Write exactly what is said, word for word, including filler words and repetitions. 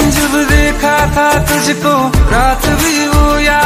जब देखा था तुझको रात भी वो याद